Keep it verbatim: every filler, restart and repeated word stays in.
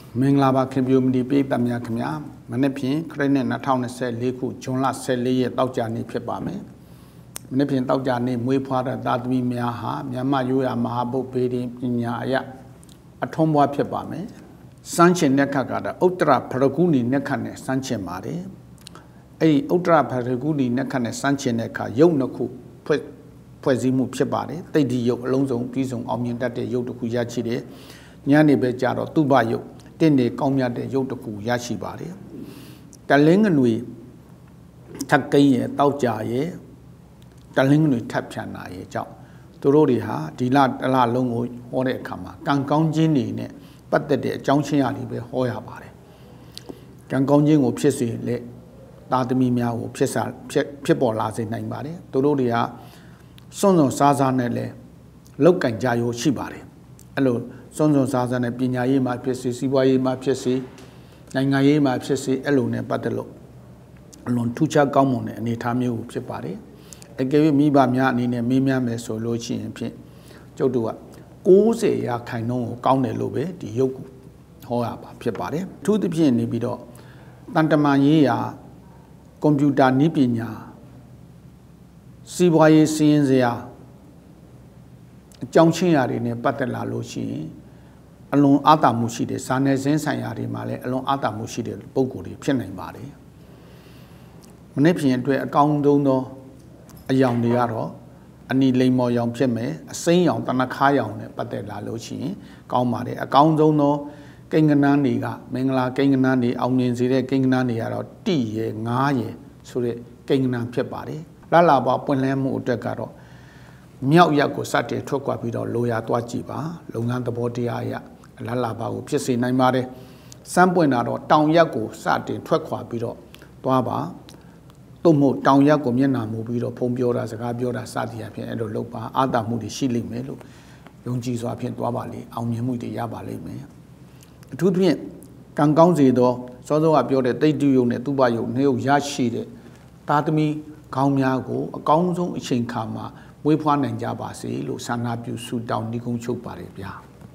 မင်္ဂလာပါခင်ဗျာမဒီပိတမြခင်ဗျာမနေ့ဖြင့်ခရစ်နှစ်၂၀၂၄ခုဇွန်လ၁၄ရက်တောက်ကြနေ့ဖြစ်ပါမယ်မနေ့ဖြင့်တောက်ကြနေ့မွေးဖွားတဲ့သားသမီးများဟာမြန်မာရိုးရာမဟာဘုတ်ဘေဒင်ပညာအယအထုံးပွားဖြစ်ပါမယ်စမ်းချင်တဲ့ခတ်ကတော့ဥတ္တရဖရဂုဏီနဲ့ခတ်နဲ့စမ်းချင်ပါတယ်အဲ့ဒီဥတ္တရဖရဂုဏီနဲ့ခတ်နဲ့စမ်းချင်တဲ့အခါရုပ်နှစ်ခုဖွဲ့ဖွဲ့စည်းမှုဖြစ်ပါတယ်တိတ်ဒီရုပ်အလုံးစုံပြီးဆုံးအောင်မြင်တတ်တဲ့ရုပ်တစ်ခုရရှိတယ်ညနေပဲကြတော့တုပရုပ်တင်းနေကောင်းမြတ်တဲ့ရုပ်တစ်ခုရရှိပါတယ်တလင်းငနွေထပ်ကိန်းရဲ့တောက်ကြရဲ့တလင်းငနွေထပ်ဖြန်နာရဲ့ကြောင့်သူတို့တွေဟာဒီလတလလုံးကိုဟောတဲ့အခါမှာကံကောင်းခြင်းတွေနဲ့ပတ်သက်တဲ့အကြောင်းချင်းအရာတွေပဲဟောရပါတယ်ကံကောင်းခြင်းကိုဖြစ်စေလေသားသမီးများကိုဖြစ်စာဖြစ်ဖြစ်ပေါ်လာစေနိုင်ပါတယ်သူတို့တွေဟာစွန့်စွန့်စားစားနဲ့လဲလောက်ကင်ကြရိုးရှိပါတယ်အဲ့လိုစွန့်စွန့်စားစားနဲ့ပညာရေးမှာဖြစ်စေစီးပွားရေးမှာဖြစ်စေနိုင်ငံရေးမှာဖြစ်စေအဲ့လိုနဲ့ပတ်သက်လို့အလွန်ထူးခြားကောင်းမွန်တဲ့အနေအထားမျိုးကိုဖြစ်ပါတယ်အကယ်၍မိဘများအနေနဲ့မေးမြန်းမယ်ဆိုလို့ရှိရင်ဖြင့်ကျုပ်တို့က၉၀ရာခိုင်နှုန်းကိုကောင်းတယ်လို့ပဲဒီရုပ်ကိုဟောရပါဖြစ်ပါတယ်အထူးသဖြင့်နေပြီးတော့တန်တမာရေးရာကွန်ပျူတာနည်းပညာစီးပွားရေးစီးရင်စရာအကြောင်းချင်းရာတွေနဲ့ပတ်သက်လာလို့ရှိရင်အလွန်အားသာမှုရှိတဲ့စာနယ်ဇင်းဆိုင်ရာတွေမှာလည်းအလွန်အားသာမှုရှိတဲ့ပုံကိုယ်တွေဖြစ်နိုင်ပါတယ်မနေ့ဖြင့်အတွက်အကောင်းဆုံးသောအယောင်တွေကတော့အနီလိမ်မော်ရောင်ဖြစ်မယ်အစိမ်းရောင်တနခါရောင်နဲ့ပတ်သက်လာလို့ရှိရင်ကောင်းပါတယ်အကောင်းဆုံးသောကိန်းကနန်းတွေကမင်္ဂလာကိန်းကနန်းတွေအောင်မြင်စေတဲ့ကိန်းကနန်းတွေကတော့တိရယ်ငါးရယ်ဆိုတဲ့ကိန်းကနန်းဖြစ်ပါတယ်လလာပါပွင့်လန်းမှုအတွက်ကတော့မြောက်ရက်ကိုစတင်ထွက်ခွာပြီးတော့လိုရာသွားကြည့်ပါလုပ်ငန်းသဘောတရားအရလလာပါကိုဖြစ်စေနိုင်ပါတယ်စမ်းပွင့်တာတော့တောင်ရက်ကိုစတင်ထွက်ခွာပြီးတော့သွားပါသို့မဟုတ်တောင်ရက်ကိုမျက်နှာမူပြီးတော့ဖုံးပြောတာစကားပြောတာစသည်အဖြစ်အဲ့လိုလုပ်ပါအာသာမှုတွေရှိလိမ့်မယ်လို့ယုံကြည်စွာဖြင့်သွားပါလေအောင်မြင်မှုတွေရပါလိမ့်မယ်အထူးသဖြင့်ကံကောင်းစေသောစောစောကပြောတဲ့တိတ်တူယုံနဲ့သူပယုံနှစ်ယုံရရှိတဲ့သားသမီးကောင်းများကိုအကောင်းဆုံးအချိန်ခါမှာမွေးဖွားနိုင်ကြပါစေလို့ဆန္ဒပြုဆုတောင်းနှီးကုန်းချုပ်ပါတယ်ဗျာ